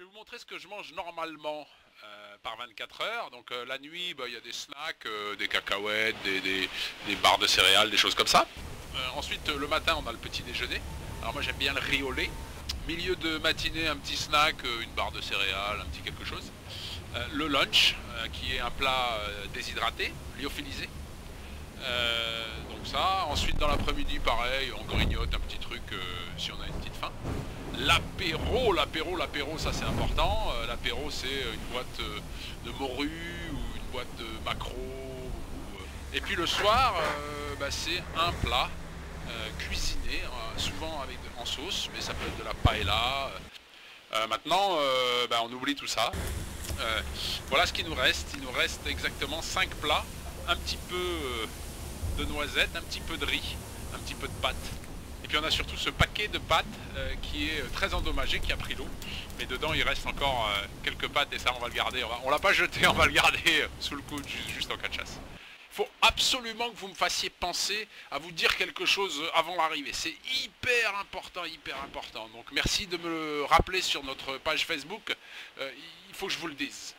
vous montrer ce que je mange normalement par 24 heures. Donc la nuit, il y a des snacks, des cacahuètes, des barres de céréales, des choses comme ça. Ensuite, le matin, on a le petit déjeuner. Alors moi, j'aime bien le riz au lait. Milieu de matinée, un petit snack, une barre de céréales, un petit quelque chose. Le lunch, qui est un plat déshydraté, lyophilisé. Donc ça, ensuite dans l'après-midi pareil, on grignote un petit truc si on a une petite faim. L'apéro, ça c'est important. L'apéro c'est une boîte de morue ou une boîte de maquereau. Et puis le soir, c'est un plat cuisiné, souvent en sauce, mais ça peut être de la paella. Maintenant, on oublie tout ça. Voilà ce qu'il nous reste. Il nous reste exactement 5 plats, un petit peu de noisettes, un petit peu de riz, un petit peu de pâtes. Et puis on a surtout ce paquet de pâtes qui est très endommagé, qui a pris l'eau. Mais dedans il reste encore quelques pâtes et ça on va le garder. On l'a pas jeté, on va le garder sous le coude juste en cas de chasse. Il faut absolument que vous me fassiez penser à vous dire quelque chose avant l'arrivée. C'est hyper important, hyper important. Donc merci de me le rappeler sur notre page Facebook. Il faut que je vous le dise.